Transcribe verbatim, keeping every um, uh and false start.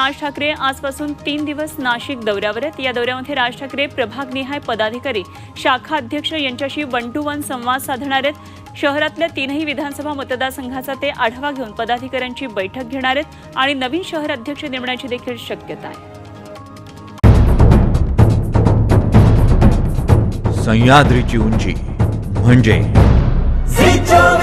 राज ठाकरे आजपासून तीन दिवस नाशिक दौऱ्यावर आहेत। या दौऱ्यामध्ये राज ठाकरे प्रभागनिहाय पदाधिकारी, शाखा अध्यक्ष यांच्याशी वन टू वन संवाद साधणार आहेत। शहरातल्या तीनही विधानसभा मतदारसंघाचा ते आढावा घेऊन पदाधिकाऱ्यांची बैठक घेणार आहेत आणि नवीन शहर अध्यक्ष नेमण्याची देखील शक्यता आहे। सह्याद्रीची उंची म्हणजे